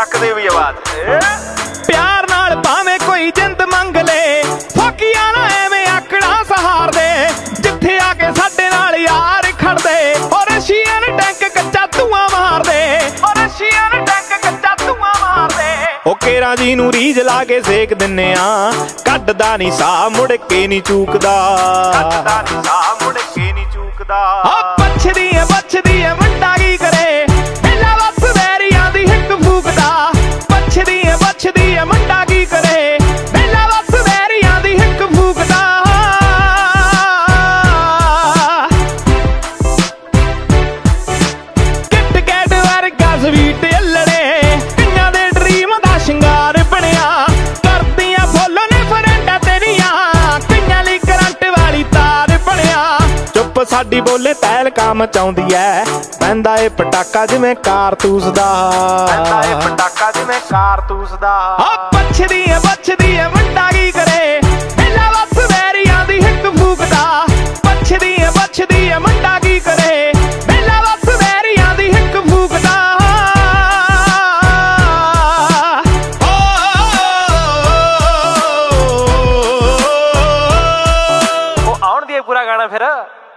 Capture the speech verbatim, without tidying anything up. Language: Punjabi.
ਚੱਕ ਦੇ ਵੀ ਆਵਾਜ਼। ਪਿਆਰ ਨਾਲ ਭਾਵੇਂ ਕੋਈ ਜਿੰਦ ਮੰਗ ਲੇ, ਫੋਕੀਆਂ ਨਾ ਐਵੇਂ ਆਕੜਾ ਸਹਾਰ ਦੇ, ਜਿੱਥੇ ਆ ਕੇ ਸਾਡੇ ਨਾਲ ਯਾਰ ਖੜਦੇ, ਔਰ ਰਸ਼ੀਅਨ ਟੈਂਕ ਕੱਚਾ ਧੂਆਂ ਮਾਰਦੇ, ਔਰ ਰਸ਼ੀਅਨ ਟੈਂਕ ਕੱਚਾ ਧੂਆਂ ਮਾਰਦੇ। ਉਹ ਕੇਰਾਂ ਜੀ ਨੂੰ ਰੀਝ ਲਾ ਕੇ ਸੇਕ ਦਿੰਨੇ ਆ, ਕੱਢਦਾ ਨੀ ਸਾਹ ਮੁੜ ਕੇ ਨੀ ਚੂਕਦਾ, ਕੱਢਦਾ ਨੀ ਸਾਹ ਮੁੜ ਕੇ ਨੀ ਚੂਕਦਾ। ਆ ਪੱਛਦੀ ਐ ਪੱਛਦੀ ਐ ਮੁੰਡਾ ਕੀ ਕਰੇ, ਹਿੱਲਾ ਵੱਸ ਵੈਰੀਆਂ ਦੀ ਹਿੱਕ ਫੂਕਦਾ, ਪੱਛਦੀ ਐ ਪੱਛਦੀ ਐ ਮੁੰਡਾ ਕੀ ਕਰੇ, ਹਿੱਲਾ ਵੱਸ ਵੈਰੀਆਂ ਦੀ ਹਿੱਕ ਫੂਕਦਾ। ਕਿਟ ਕੈਟ ਵਰਗਾ ਸਵੀਟ ਅਲੜੇ, ਕਈਆਂ ਦੇ ਡਰੀਮ ਦਾ ਸ਼ਿੰਗਾਰ ਬਣਿਆ, ਕਰਦੀਆਂ ਫੁੱਲ ਨੇ ਫਰੈਂਡਾਂ ਤੇਰੀਆਂ, ਕਈਆਂ ਲਈ ਕਰੰਟ ਵਾਲੀ ਤਾਰ ਬਣਿਆ। ਚੁੱਪ ਸਾਡੀ ਬੋਲੇ ਤਹਿਲ ਕੰਮ ਚਾਉਂਦੀ ਐ, ਪੈਂਦਾ ਏ ਪਟਾਕਾ ਜਿਵੇਂ ਕਾਰਤੂਸ ਦਾ, ਪੈਂਦਾ ਏ ਪਟਾਕਾ ਜਿਵੇਂ ਕਾਰਤੂਸ ਦਾ। ਆ ਪੱਛਦੀ ਐ ਪੱਛਦੀ ਐ ਮੁੰਡਾ ਕੀ ਕਰੇ, ਹਿੱਲਾ ਵੱਸ ਵੈਰੀਆਂ ਦੀ ਹਿੱਕ ਫੂਕਦਾ, ਪੱਛਦੀ ਐ ਪੱਛਦੀ ਐ ਮੁੰਡਾ ਕੀ ਕਰੇ, ਹਿੱਲਾ ਵੱਸ ਵੈਰੀਆਂ ਦੀ ਹਿੱਕ ਫੂਕਦਾ। ਉਹ ਆਉਣ ਦੀ ਪੂਰਾ ਗਾਣਾ ਫਿਰ